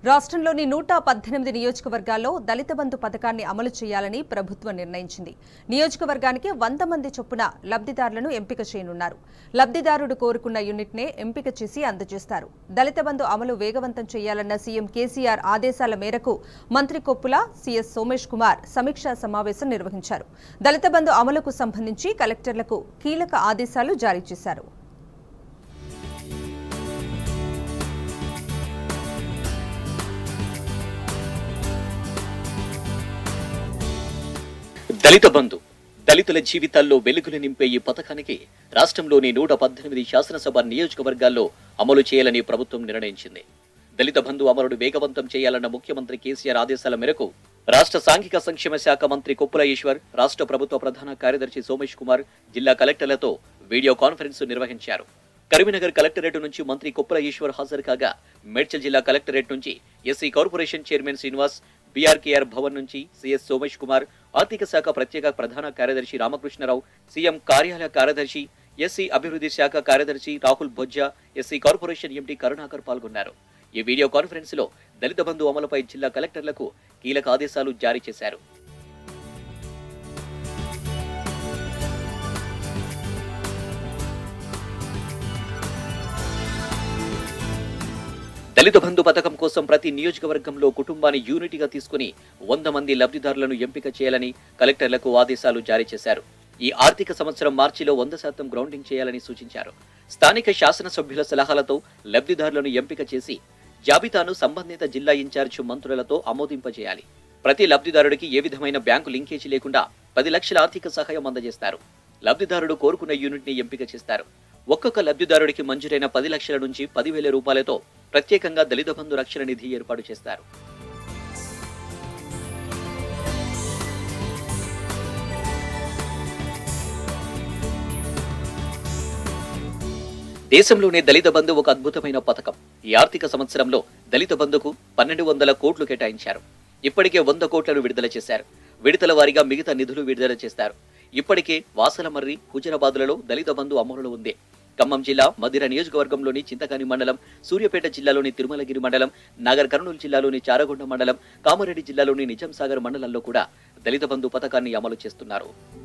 రాష్ట్రంలోని 118 నియోజకవర్గాల్లో దళిత బంధు పథకాన్ని అమలు చేయాలని ప్రభుత్వం నిర్ణయించింది. నియోజకవర్గానికి 100 మంది చొప్పున లబ్ధిదారులను ఎంపిక చేయనున్నారు. లబ్ధిదారుడు కోరుకున్న యూనిట్నే ఎంపిక చేసి అందజేస్తారు. దళిత బంధు అమలు వేగవంతం చేయాలన్న సీఎం కేసీఆర్ ఆదేశాల మేరకు మంత్రి కొప్పుల, సీఎస్ సోమేష్ కుమార్ సమీక్షా సమావేశం నిర్వహించారు. దళిత బంధు అమలుకు సంబంధించి కలెక్టర్లకు కీలక ఆదేశాలు జారీ చేశారు. దళిత బంధు దళితుల జీవితాల్లో వెలుగులు నింపే ఈ పథకానికి రాష్ట్రంలోని 118 శాసనసభ నియోజకవర్గాల్లో అమలు చేయాలని ప్రభుత్వం నిర్ణయించింది. దళిత బంధు అమలును వేగవంతం చేయాలన్న ముఖ్యమంత్రి కేసీఆర్ ఆదేశాల మేరకు రాష్ట్ర సాంఘిక సంక్షేమ శాఖ మంత్రి కొప్పుల ఈశ్వర్, రాష్ట్ర ప్రభుత్వ ప్రధాన కార్యదర్శి సోమేష్ కుమార్ జిల్లా కలెక్టర్లతో వీడియో కాన్ఫరెన్స్ నిర్వహించారు. కరీంనగర్ కలెక్టరేట్ నుంచి మంత్రి కొప్పుల ఈశ్వర్ హాజరు కాగా, మేడ్చల్ జిల్లా కలెక్టరేట్ నుంచి SC corporation chairman Srinivas, BRKR Bhavan నుంచి సీఎస్ సోమేష్ కుమార్, ఆర్థిక శాఖ ప్రత్యేక ప్రధాన కార్యదర్శి రామకృష్ణరావు, సీఎం కార్యాలయ కార్యదర్శి, ఎస్సీ అభివృద్ధి శాఖ కార్యదర్శి Rahul Bojja, SC corporation MD Karunakar పాల్గొన్నారు. ఈ వీడియో కాన్ఫరెన్స్ లో దళిత బంధు అమలుపై జిల్లా కలెక్టర్లకు కీలక ఆదేశాలు జారీ చేశారు. దళిత బంధు పథకం కోసం ప్రతి నియోజకవర్గంలో కుటుంబాన్ని యూనిట్గా తీసుకుని 100 మంది లబ్ధిదారులను ఎంపిక చేయాలని కలెక్టర్లకు ఆదేశాలు జారీ చేశారు. ఈ ఆర్థిక సంవత్సరం మార్చిలో 100% గ్రౌండింగ్ చేయాలని సూచించారు. స్థానిక శాసనసభ్యుల సలహాలతో లబ్ధిదారులను ఎంపిక చేసి జాబితాను సంబంధిత జిల్లా ఇన్ఛార్జ్ మంత్రులతో ఆమోదింపజేయాలి. ప్రతి లబ్ధిదారుడికి ఏ విధమైన బ్యాంకు లింకేజీ లేకుండా 10 లక్షల ఆర్థిక సహాయం అందజేస్తారు. లబ్ధిదారుడు కోరుకున్న యూనిట్ ని ఎంపిక చేస్తారు. ఒక్కొక్క లబ్ధిదారుడికి మంజూరైన 10 లక్షల నుంచి 10,000 రూపాయలతో ప్రత్యేకంగా దళిత బంధు రక్షణ నిధి ఏర్పాటు చేస్తారు. దేశంలోనే దళిత బంధు ఒక అద్భుతమైన పథకం. ఈ ఆర్థిక సంవత్సరంలో దళిత బంధుకు 1,200 కోట్లు కేటాయించారు. ఇప్పటికే 100 కోట్లను విడుదల చేశారు. విడతల వారీగా మిగతా నిధులు విడుదల చేస్తారు. ఇప్పటికే వాసలమర్రి, హుజరాబాద్లలో దళిత బంధు అమలులో ఉంది. ఖమ్మం జిల్లా మదిర నియోజకవర్గంలోని చింతకాని మండలం, సూర్యాపేట జిల్లాలోని తిరుమలగిరి మండలం, నాగర్ కర్నూలు జిల్లాలోని చారగొండ మండలం, కామారెడ్డి జిల్లాలోని నిజాం సాగర్ మండలంలో కూడా దళిత బంధు పథకాన్ని అమలు చేస్తున్నారు.